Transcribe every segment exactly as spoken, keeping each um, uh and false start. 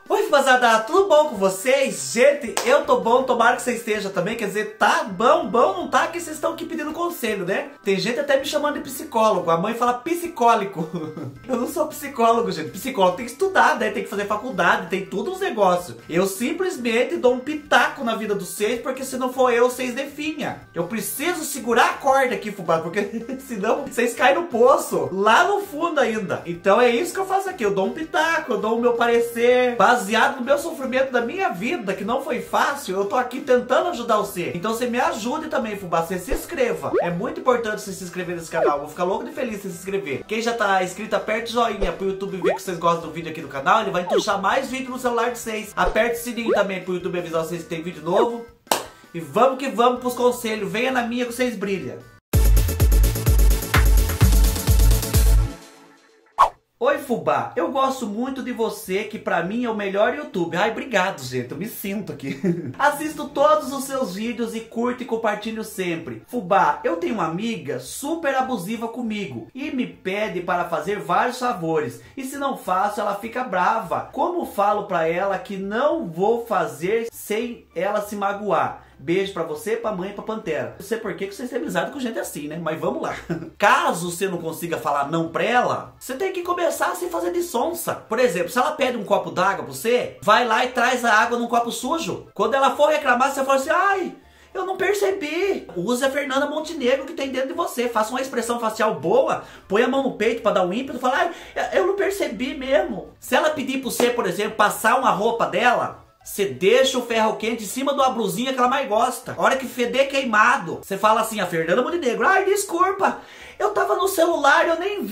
Oi, fubazada, tudo bom com vocês? Gente, eu tô bom, tomara que você esteja também. Quer dizer, tá bom, bom, não tá? Que vocês estão aqui pedindo conselho, né? Tem gente até me chamando de psicólogo. A mãe fala psicólico. Eu não sou psicólogo, gente. Psicólogo tem que estudar, né? Tem que fazer faculdade, tem tudo os negócios. Eu simplesmente dou um pitaco na vida dos seis, porque se não for eu, vocês definha. Eu preciso segurar a corda aqui, fubá, porque senão vocês caem no poço, lá no fundo ainda. Então é isso que eu faço aqui. Eu dou um pitaco, eu dou o meu parecer, baseado no meu sofrimento da minha vida, que não foi fácil. Eu tô aqui tentando ajudar você. Então você me ajude também, fubá. Você se inscreva. É muito importante você se inscrever nesse canal. Vou ficar louco de feliz se se inscrever. Quem já tá inscrito, aperte o joinha pro YouTube ver que vocês gostam do vídeo aqui do canal. Ele vai entuchar mais vídeo no celular de vocês. Aperte o sininho também pro YouTube avisar vocês que tem vídeo novo. E vamos que vamos pros conselhos. Venha na minha que vocês brilham. Oi, fubá, eu gosto muito de você, que pra mim é o melhor YouTube. Ai, obrigado, gente, eu me sinto aqui. Assisto todos os seus vídeos e curto e compartilho sempre. Fubá, eu tenho uma amiga super abusiva comigo e me pede para fazer vários favores. E se não faço, ela fica brava. Como falo pra ela que não vou fazer sem ela se magoar? Beijo pra você, pra mãe e pra Pantera. Não sei por que vocês têm amizade com gente assim, né? Mas vamos lá. Caso você não consiga falar não pra ela, você tem que começar a se fazer de sonsa. Por exemplo, se ela pede um copo d'água pra você, vai lá e traz a água num copo sujo. Quando ela for reclamar, você fala assim, ai, eu não percebi. Use a Fernanda Montenegro que tem dentro de você. Faça uma expressão facial boa. Põe a mão no peito pra dar um ímpeto. Fala, ai, eu não percebi mesmo. Se ela pedir pra você, por exemplo, passar uma roupa dela, você deixa o ferro quente em cima de uma blusinha que ela mais gosta. A hora que feder queimado, você fala assim, a Fernanda Montenegro, ai, desculpa, eu tava no celular, eu nem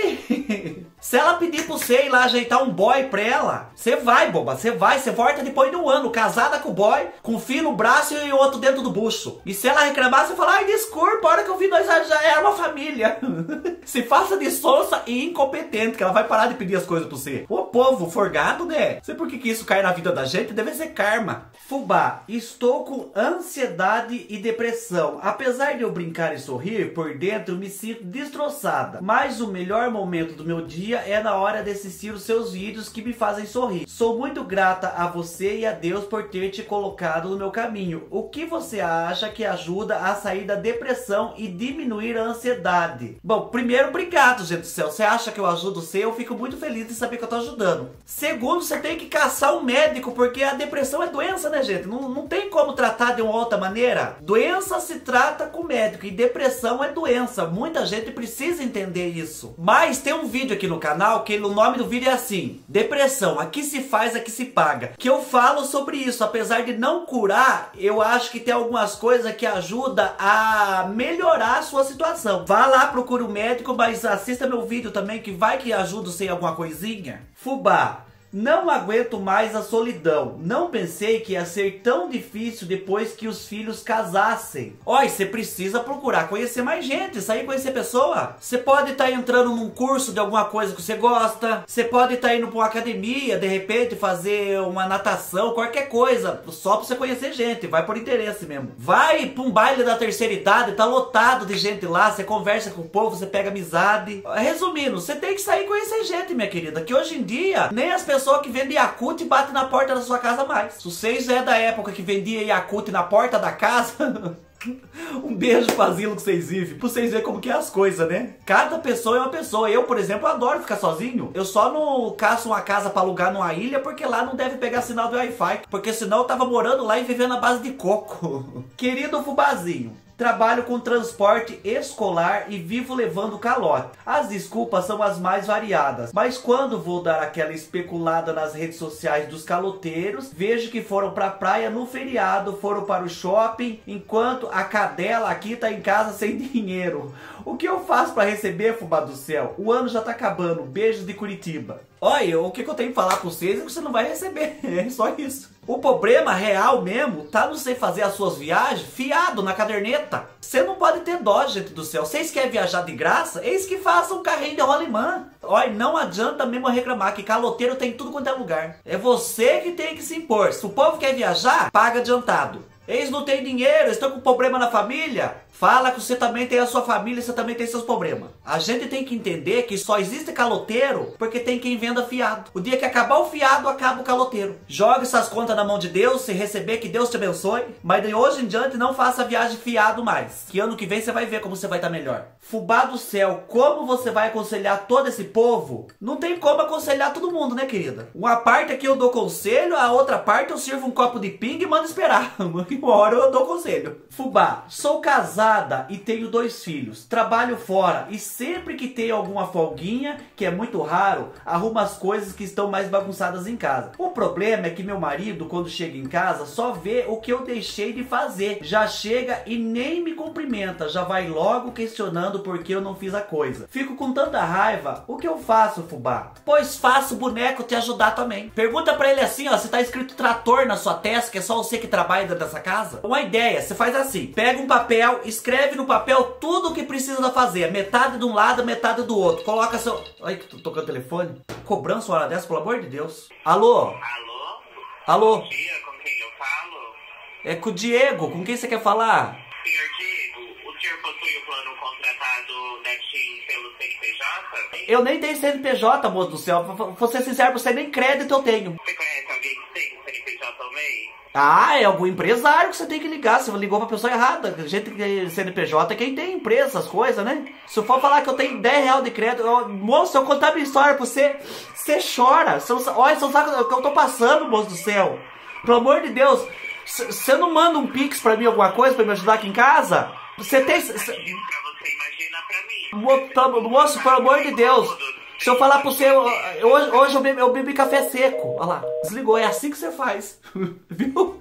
vi. Se ela pedir pra você ir lá ajeitar um boy pra ela, você vai, boba, você vai, você volta depois de um ano, casada com o boy, com um fio no braço e outro dentro do bucho. E se ela reclamar, você fala, ai, desculpa, a hora que eu vi nós já, já era uma família. Se faça de sonsa e incompetente, que ela vai parar de pedir as coisas pra você. O povo forgado, né? Sei por que que isso cai na vida da gente, deve ser karma. Fubá, estou com ansiedade e depressão. Apesar de eu brincar e sorrir, por dentro me sinto destroçada. Mas o melhor momento do meu dia é na hora de assistir os seus vídeos que me fazem sorrir. Sou muito grata a você e a Deus por ter te colocado no meu caminho. O que você acha que ajuda a sair da depressão e diminuir a ansiedade? Bom, primeiro, obrigado, gente do céu. Você acha que eu ajudo você? Eu fico muito feliz de saber que eu tô ajudando. Segundo, você tem que caçar um médico, porque a depressão é doença, né, gente? Não, não tem como tratar de uma outra maneira. Doença se trata com médico e depressão é doença. Muita gente precisa entender isso. Mas tem um vídeo aqui no canal que o nome do vídeo é assim: depressão, aqui se faz, aqui se paga. Que eu falo sobre isso. Apesar de não curar, eu acho que tem algumas coisas que ajudam a melhorar a sua situação. Vá lá, procura o médico, mas assista meu vídeo também, que vai que ajuda você em alguma coisinha. Fubá, não aguento mais a solidão. Não pensei que ia ser tão difícil depois que os filhos casassem. Olha, você precisa procurar conhecer mais gente, sair conhecer pessoa. Você pode estar entrando num curso de alguma coisa que você gosta. Você pode estar indo para uma academia, de repente fazer uma natação, qualquer coisa, só para você conhecer gente. Vai por interesse mesmo. Vai para um baile da terceira idade, tá lotado de gente lá. Você conversa com o povo, você pega amizade. Resumindo, você tem que sair e conhecer gente, minha querida, que hoje em dia nem as pessoas que vende Yakult bate na porta da sua casa mais. Se vocês é da época que vendia Yakult na porta da casa, um beijo pro asilo que vocês vivem, pra vocês verem como que é as coisas, né? Cada pessoa é uma pessoa. Eu, por exemplo, adoro ficar sozinho. Eu só não caço uma casa pra alugar numa ilha, porque lá não deve pegar sinal do Wi-Fi, porque senão eu tava morando lá e vivendo à base de coco. Querido fubazinho, trabalho com transporte escolar e vivo levando calote. As desculpas são as mais variadas, mas quando vou dar aquela especulada nas redes sociais dos caloteiros, vejo que foram pra praia no feriado, foram para o shopping, enquanto a cadela aqui tá em casa sem dinheiro. O que eu faço para receber, fubá do céu? O ano já tá acabando. Beijos de Curitiba. Olha, o que eu tenho que falar pra vocês é que você não vai receber. É só isso. O problema real mesmo tá no você fazer as suas viagens fiado na caderneta. Você não pode ter dó, gente do céu. Vocês querem viajar de graça? Eis que façam um carrinho de rolimã. Olha, não adianta mesmo reclamar que caloteiro tem tudo quanto é lugar. É você que tem que se impor. Se o povo quer viajar, paga adiantado. Eles não têm dinheiro, estão com problema na família. Fala que você também tem a sua família e você também tem seus problemas. A gente tem que entender que só existe caloteiro porque tem quem venda fiado. O dia que acabar o fiado, acaba o caloteiro. Joga essas contas na mão de Deus, se receber, que Deus te abençoe. Mas de hoje em diante não faça viagem fiado mais. Que ano que vem você vai ver como você vai estar melhor. Fubá do céu, como você vai aconselhar todo esse povo? Não tem como aconselhar todo mundo, né, querida? Uma parte aqui eu dou conselho, a outra parte eu sirvo um copo de pinga e mando esperar. Uma hora eu dou conselho. Fubá, sou casada e tenho dois filhos. Trabalho fora e sempre que tenho alguma folguinha, que é muito raro, arrumo as coisas que estão mais bagunçadas em casa. O problema é que meu marido, quando chega em casa, só vê o que eu deixei de fazer. Já chega e nem me cumprimenta, já vai logo questionando por que eu não fiz a coisa. Fico com tanta raiva. O que eu faço, Fubá? Pois faço o boneco te ajudar também. Pergunta pra ele assim, ó, se tá escrito trator na sua testa, que é só você que trabalha dentro dessa casa. Uma ideia, você faz assim, pega um papel, escreve no papel tudo o que precisa fazer, metade de um lado, metade do outro. Coloca seu... Ai, tô tocando o telefone. Cobrança uma hora dessa, pelo amor de Deus. Alô? Alô? Alô? Bom dia, com quem eu falo? É com o Diego, com quem você quer falar? Senhor Diego, o senhor possui o plano contratado da TIM pelo C N P J? Eu nem tenho C N P J, moço do céu. Vou ser sincero pra você, nem crédito eu tenho. Você conhece alguém que tem C N P J também? Ah, é algum empresário que você tem que ligar. Você ligou pra pessoa errada. Gente que tem C N P J é quem tem empresa, essas coisas, né? Se eu for falar que eu tenho dez reais de crédito, eu, moço, eu contar minha história pra você, você chora. Você, olha, você não sabe o que eu tô passando, moço do céu. Pelo amor de Deus, você não manda um pix pra mim, alguma coisa, pra me ajudar aqui em casa? Você tem... Cê, pra você, imagina pra mim. Moço, pelo amor de Deus. Se eu falar pra você, hoje, hoje eu, bebi, eu bebi café seco. Olha lá, desligou, é assim que você faz. Viu?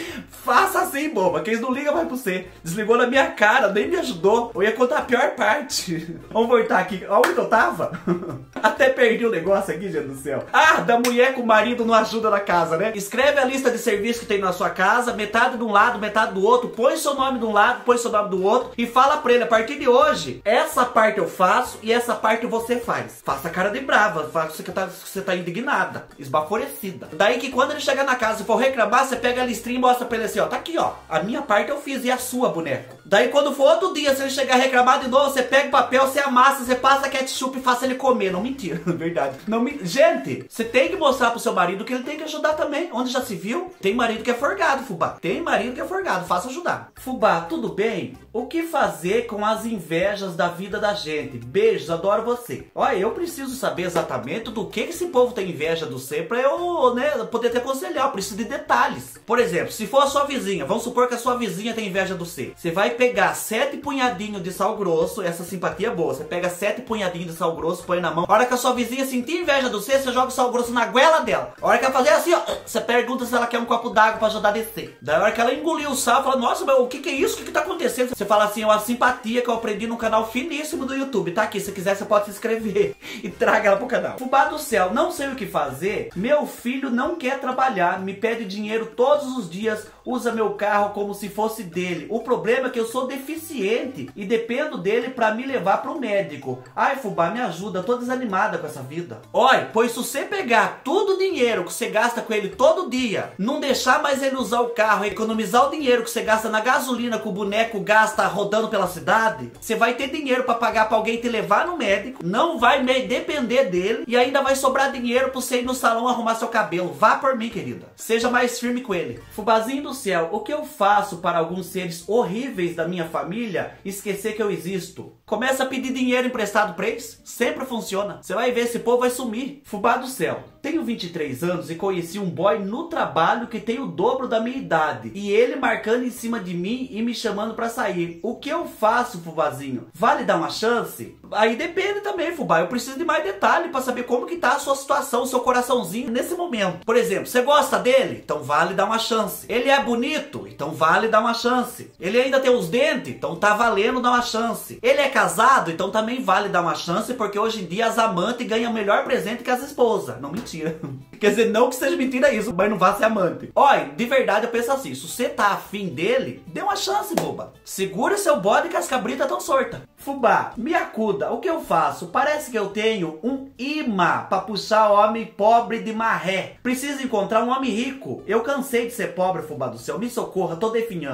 Faça assim, boba, que eles não ligam mais pra você. Desligou na minha cara, nem me ajudou. Eu ia contar a pior parte. Vamos voltar aqui, onde eu tava? Até perdi o negócio aqui, gente do céu. Ah, da mulher com o marido não ajuda na casa, né? Escreve a lista de serviços que tem na sua casa, metade de um lado, metade do outro. Põe seu nome de um lado, põe seu nome do outro. E fala pra ele, a partir de hoje, essa parte eu faço e essa parte você faz. Faça cara de brava, faça que você tá, você tá indignada, esbaforecida. Daí que quando ele chegar na casa e for reclamar, você pega a listrinha e mostra pra ele assim, ó, tá aqui, ó, a minha parte eu fiz e a sua, boneco. Daí quando for outro dia, se ele chegar a reclamar de novo, você pega o papel, você amassa, você passa ketchup e faça ele comer. Não, mentira, verdade. Não me... Gente, você tem que mostrar pro seu marido que ele tem que ajudar também. Onde já se viu? Tem marido que é forgado, Fubá. Tem marido que é forgado, faça ajudar. Fubá, tudo bem? O que fazer com as invejas da vida da gente? Beijos, adoro você. Olha, eu preciso saber exatamente do que esse povo tem inveja do você pra eu, né, poder te aconselhar. Eu preciso de detalhes. Por exemplo, se for a sua vizinha, vamos supor que a sua vizinha tem inveja do você. Você vai pegar sete punhadinhos de sal grosso, essa simpatia é boa. Você pega sete punhadinhos de sal grosso, põe na mão. A hora que a sua vizinha sentir inveja do você, você joga o sal grosso na goela dela. A hora que ela fazer assim, ó, você pergunta se ela quer um copo d'água pra ajudar a descer. Daí a hora que ela engoliu o sal, fala, nossa, mas o que que é isso? O que que tá acontecendo? Você fala assim, é uma simpatia que eu aprendi num canal finíssimo do YouTube. Tá aqui, se quiser você pode se inscrever e traga ela pro canal. Fubá do céu, não sei o que fazer. Meu filho não quer trabalhar, me pede dinheiro todos os dias, usa meu carro como se fosse dele. O problema é que eu sou deficiente e dependo dele pra me levar pro médico. Ai, Fubá, me ajuda, tô desanimada com essa vida. Olha, pois se você pegar todo o dinheiro que você gasta com ele todo dia, não deixar mais ele usar o carro, economizar o dinheiro que você gasta na gasolina que o boneco gasta rodando pela cidade, você vai ter dinheiro pra pagar pra alguém te levar no médico, não vai depender dele e ainda vai sobrar dinheiro pra você ir no salão arrumar seu cabelo. Vá por mim, querida. Seja mais firme com ele. Fubazinho do céu, o que eu faço para alguns seres horríveis da minha família esquecer que eu existo? Começa a pedir dinheiro emprestado pra eles. Sempre funciona. Você vai ver, esse povo vai sumir. Fubá do céu, tenho vinte e três anos e conheci um boy no trabalho que tem o dobro da minha idade. E ele marcando em cima de mim e me chamando pra sair. O que eu faço, Fubazinho? Vale dar uma chance? Aí depende também, Fubá. Eu preciso de mais detalhe pra saber como que tá a sua situação, o seu coraçãozinho nesse momento. Por exemplo, você gosta dele? Então vale dar uma chance. Ele é bonito? Então vale dar uma chance. Ele ainda tem os dentes? Então tá valendo dar uma chance. Ele é casado? Então também vale dar uma chance, porque hoje em dia as amantes ganham melhor presente que as esposas. Não, mentira. Quer dizer, não que seja mentira isso, mas não vá ser amante. Olha, de verdade eu penso assim, se você tá afim dele, dê uma chance, boba. Segura seu bode que as cabritas tão sortas. Fubá, me acuda, o que eu faço? Parece que eu tenho um imã pra puxar homem pobre de marré. Preciso encontrar um homem rico. Eu cansei de ser pobre, Fubá do céu, me socorra, tô definhando.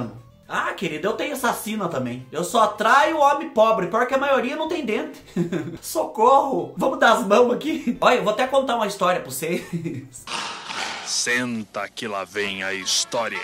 Ah, querido, eu tenho essa sina também. Eu só atraio homem pobre, pior que a maioria não tem dente. Socorro! Vamos dar as mãos aqui? Olha, eu vou até contar uma história pra vocês. Senta que lá vem a história.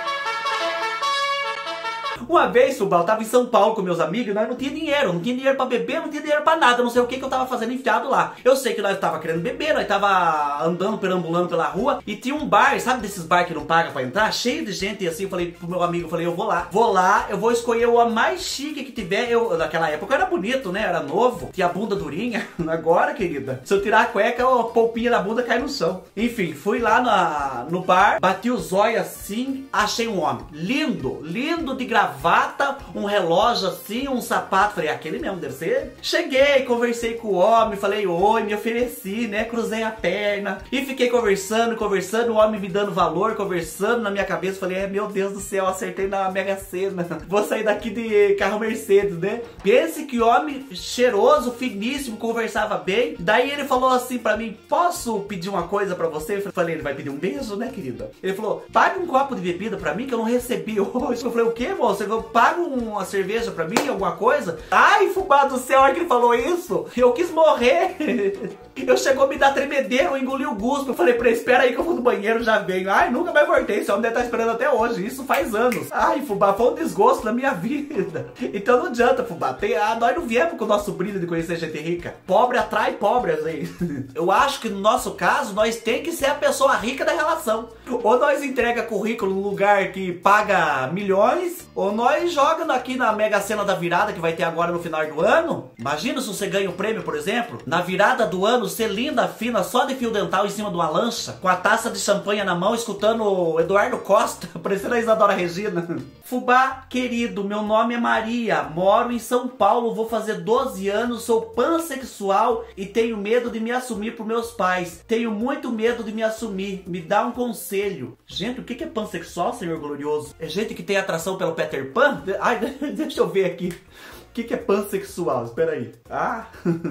Uma vez, Fubá, eu tava em São Paulo com meus amigos e nós não tinha dinheiro, não tinha dinheiro pra beber, não tinha dinheiro pra nada, não sei o que que eu tava fazendo enfiado lá. Eu sei que nós tava querendo beber, nós tava andando, perambulando pela rua e tinha um bar, sabe desses bar que não paga pra entrar? Cheio de gente e assim, eu falei pro meu amigo, eu falei, eu vou lá, vou lá, eu vou escolher o mais chique que tiver. Eu, naquela época eu era bonito, né, era novo, tinha a bunda durinha. Agora, querida, se eu tirar a cueca, a polpinha da bunda cai no chão. Enfim, fui lá na, no bar, bati os olhos assim, achei um homem lindo, lindo de gravata, um relógio assim, um sapato. Falei, aquele mesmo deve ser. Cheguei, conversei com o homem, falei oi, me ofereci, né, cruzei a perna e fiquei conversando, conversando, o homem me dando valor, conversando na minha cabeça. Falei, é, meu Deus do céu, acertei na Mega Sena, vou sair daqui de carro Mercedes, né? Pense que homem cheiroso, finíssimo, conversava bem. Daí ele falou assim pra mim, posso pedir uma coisa pra você? Eu falei, ele vai pedir um beijo, né, querida? Ele falou, pague um copo de bebida pra mim que eu não recebi hoje. Eu falei, o que, moço? Ele falou, paga uma cerveja pra mim, alguma coisa? Ai, fubá do céu, olha que ele falou isso. Eu quis morrer. Eu chegou a me dar tremedeiro, eu engoli o guspo. Eu falei pra ele, espera aí que eu vou no banheiro, já venho. Ai, nunca mais voltei, esse homem deve estar esperando até hoje. Isso faz anos. Ai, fubá, foi um desgosto na minha vida. Então não adianta, fubá. Tem, ah, nós não viemos com o nosso brilho de conhecer gente rica. Pobre atrai pobre, assim. Eu acho que no nosso caso, nós tem que ser a pessoa rica da relação. Ou nós entrega currículo num lugar que paga milhões, ou nós joga aqui na Mega Sena da virada que vai ter agora no final do ano. Imagina se você ganha o prêmio, por exemplo, na virada do ano, ser linda, fina, só de fio dental em cima de uma lancha, com a taça de champanhe na mão, escutando o Eduardo Costa, parecendo a Isadora Regina. Fubá, querido, meu nome é Maria, moro em São Paulo, vou fazer doze anos, sou pansexual e tenho medo de me assumir para meus pais. Tenho muito medo de me assumir, me dá um conselho. Gente, o que é pansexual, Senhor glorioso? É gente que tem atração pelo Peter Pan? Ai, deixa eu ver aqui. O que, que é pansexual? Espera aí. Ah,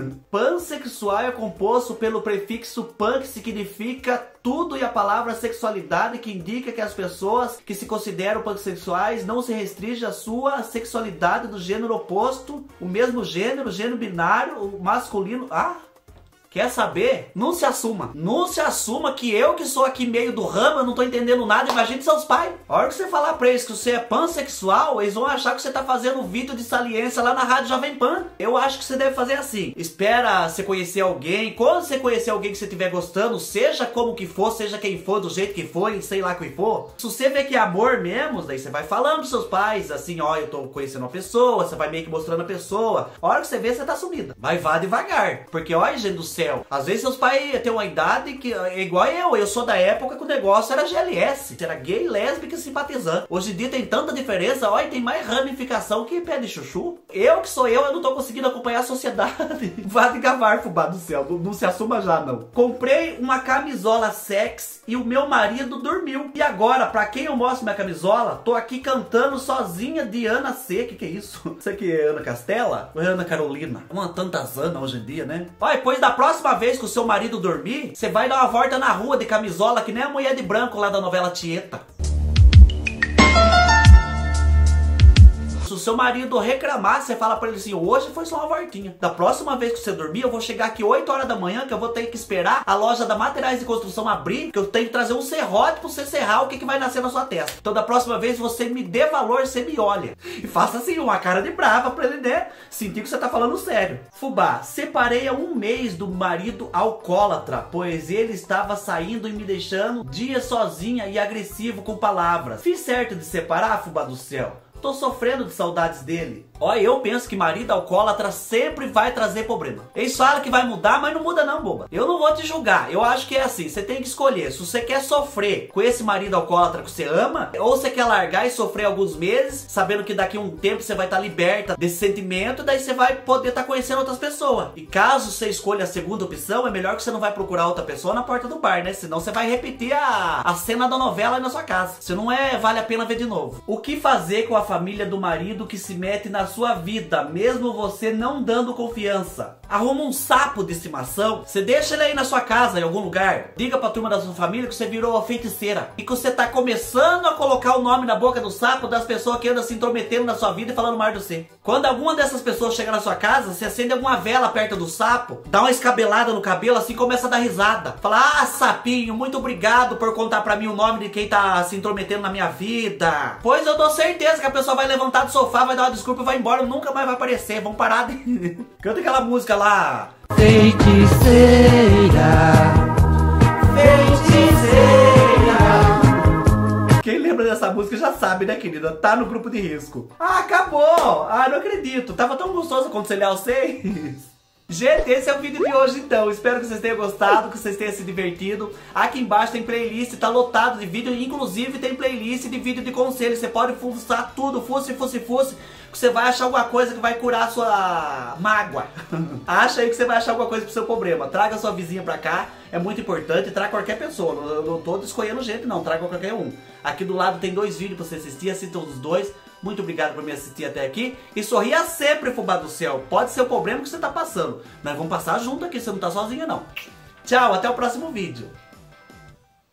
pansexual é composto pelo prefixo pan, que significa tudo, e a palavra sexualidade, que indica que as pessoas que se consideram pansexuais não se restringem à sua sexualidade do gênero oposto, o mesmo gênero, gênero binário, o masculino. Ah, quer saber? Não se assuma. Não se assuma, que eu que sou aqui meio do ramo, eu não tô entendendo nada. Imagine seus pais. A hora que você falar pra eles que você é pansexual, eles vão achar que você tá fazendo vídeo de saliência lá na Rádio Jovem Pan. Eu acho que você deve fazer assim. Espera você conhecer alguém. Quando você conhecer alguém que você estiver gostando, seja como que for, seja quem for, do jeito que for, e sei lá quem for. Se você vê que é amor mesmo, daí você vai falando pros seus pais, assim, ó, eu tô conhecendo uma pessoa, você vai meio que mostrando a pessoa. A hora que você vê, você tá sumida. Mas vá devagar. Porque, ó, gente do céu, às vezes seus pais têm uma idade que é igual eu. Eu sou da época que o negócio era G L S. Era gay, lésbica e simpatizante. Hoje em dia tem tanta diferença. Olha, tem mais ramificação que pé de chuchu. Eu que sou eu, eu não tô conseguindo acompanhar a sociedade. Vá de gavar, fubá do céu. Não, não se assuma já, não. Comprei uma camisola sexy e o meu marido dormiu. E agora, pra quem eu mostro minha camisola, tô aqui cantando sozinha de Ana C. Que que é isso? Isso aqui é Ana Castela? Ou é Ana Carolina? Uma tantas Ana hoje em dia, né? Olha, depois da próxima vez que o seu marido dormir, você vai dar uma volta na rua de camisola, que nem a mulher de branco lá da novela Tieta. Se o seu marido reclamar, você fala pra ele assim, hoje foi só uma voltinha. Da próxima vez que você dormir, eu vou chegar aqui oito horas da manhã, que eu vou ter que esperar a loja da Materiais de Construção abrir, que eu tenho que trazer um serrote pra você serrar o que, que vai nascer na sua testa. Então da próxima vez você me dê valor, você me olha. E faça assim, uma cara de brava pra ele, né, sentir que você tá falando sério. Fubá, separei há um mês do marido alcoólatra, pois ele estava saindo e me deixando dia sozinha e agressivo com palavras. Fiz certo de separar, fubá do céu? Tô sofrendo de saudades dele. Olha, eu penso que marido alcoólatra sempre vai trazer problema. Eles falam que vai mudar, mas não muda não, boba. Eu não vou te julgar. Eu acho que é assim, você tem que escolher. Se você quer sofrer com esse marido alcoólatra que você ama, ou você quer largar e sofrer alguns meses, sabendo que daqui a um tempo você vai estar liberta desse sentimento, daí você vai poder estar conhecendo outras pessoas. E caso você escolha a segunda opção, é melhor que você não vai procurar outra pessoa na porta do bar, né? Senão você vai repetir a, a cena da novela aí na sua casa. Se não é, vale a pena ver de novo. O que fazer com a família do marido que se mete na sua vida, mesmo você não dando confiança? Arruma um sapo de estimação, você deixa ele aí na sua casa, em algum lugar. Diga pra turma da sua família que você virou feiticeira. E que você tá começando a colocar o nome na boca do sapo das pessoas que andam se intrometendo na sua vida e falando mal de você. Quando alguma dessas pessoas chega na sua casa, você acende alguma vela perto do sapo, dá uma escabelada no cabelo assim, começa a dar risada. Fala, ah, sapinho, muito obrigado por contar pra mim o nome de quem tá se intrometendo na minha vida. Pois eu dou certeza que a pessoa vai levantar do sofá, vai dar uma desculpa e vai embora, nunca mais vai aparecer. Vamos parar de... Canta aquela música lá. Feiticeira, feiticeira. Quem lembra dessa música já sabe, né, querida? Tá no grupo de risco. Ah, acabou! Ah, não acredito. Tava tão gostoso aconselhar vocês. Gente, esse é o vídeo de hoje então. Espero que vocês tenham gostado, que vocês tenham se divertido. Aqui embaixo tem playlist, tá lotado de vídeo. Inclusive tem playlist de vídeo de conselho. Você pode fuçar tudo, fuce, fuce, fuce, que você vai achar alguma coisa que vai curar a sua mágoa. Acha aí que você vai achar alguma coisa pro seu problema. Traga sua vizinha pra cá, é muito importante. Traga qualquer pessoa, não, eu não tô escolhendo gente não, traga qualquer um. Aqui do lado tem dois vídeos pra você assistir, assista os dois. Muito obrigado por me assistir até aqui. E sorria sempre, fubá do céu. Pode ser o problema que você tá passando. Nós vamos passar junto aqui, você não tá sozinha não. Tchau, até o próximo vídeo.